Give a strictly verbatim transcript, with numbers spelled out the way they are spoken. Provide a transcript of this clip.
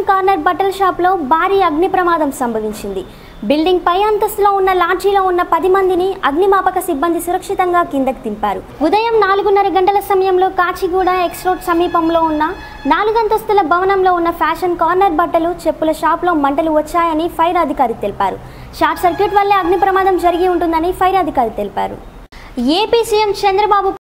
Fashion corner బట్టల షాప్లో భారీ అగ్ని ప్రమాదం సంభవించింది. బిల్డింగ్ పై అంతస్తులో ఉన్న లాడ్జీలో ఉన్న పది మందిని అగ్నిమాపక సిబ్బంది సురక్షితంగా కిందకి దింపారు. ఉదయం నాలుగున్నర గంటల సమయంలో కాచిగూడ ఎక్స్ రోడ్ సమీపంలో ఉన్న నాలుగంతస్తుల భవనంలో ఉన్న ఫ్యాషన్ కార్నర్ బట్టలు చెప్పుల షాప్లో మంటలు వచ్చాయని ఫైర్ అధికారి తెలిపారు. షార్ట్ సర్క్యూట్ వల్లే అగ్ని ప్రమాదం జరిగి ఉంటుందని ఫైర్ అధికారి తెలిపారు. AP CM Chandrababu